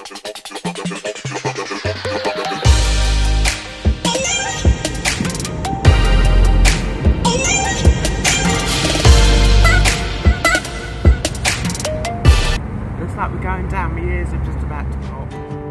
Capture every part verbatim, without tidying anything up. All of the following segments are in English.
Looks like we're going down. My ears are just about to pop.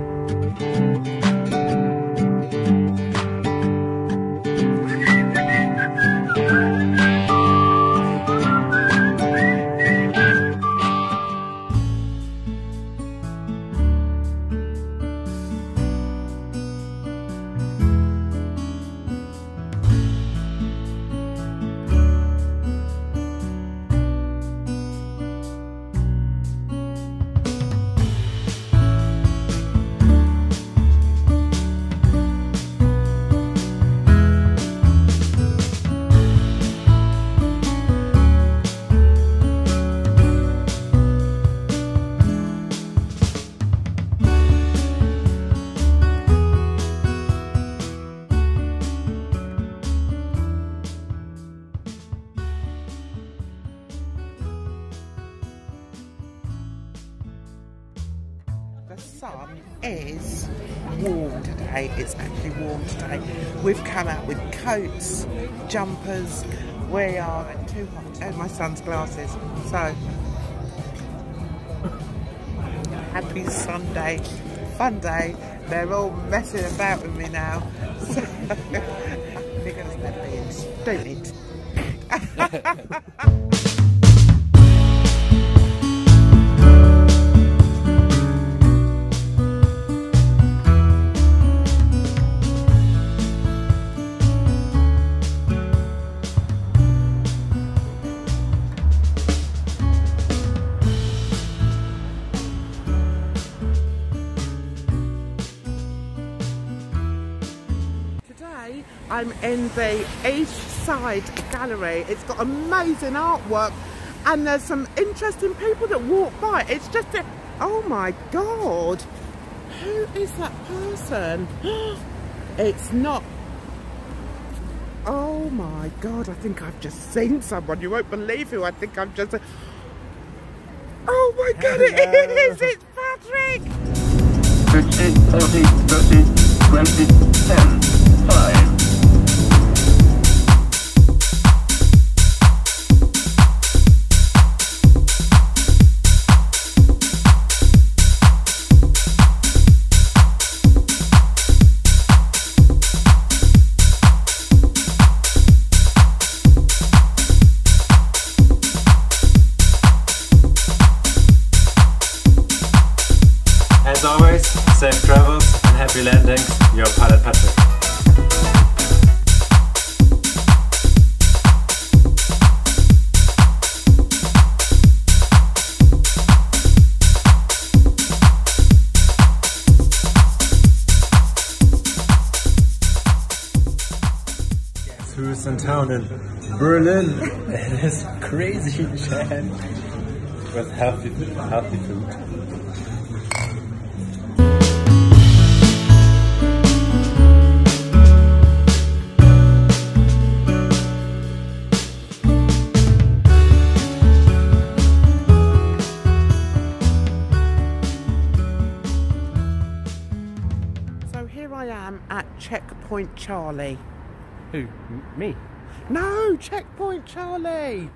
The sun is warm today. It's actually warm today. We've come out with coats, jumpers. We are at too hot. Oh, my son's glasses. So, happy Sunday, fun day. They're all messing about with me now. So, we're going to step in. Don't it? I'm in the Eastside Gallery. It's got amazing artwork and there's some interesting people that walk by. It's just a, oh my God, who is that person? It's not, oh my God, I think I've just seen someone. You won't believe who I think I've just, oh my God, it is, it's Patrick! fifty, forty, thirty, twenty, ten, five. As always, safe travels and happy landings, your pilot Patrick. Guess who's in town in Berlin? It is Crazy Jan with healthy, healthy food. I am at Checkpoint Charlie. Who? Me? No, Checkpoint Charlie.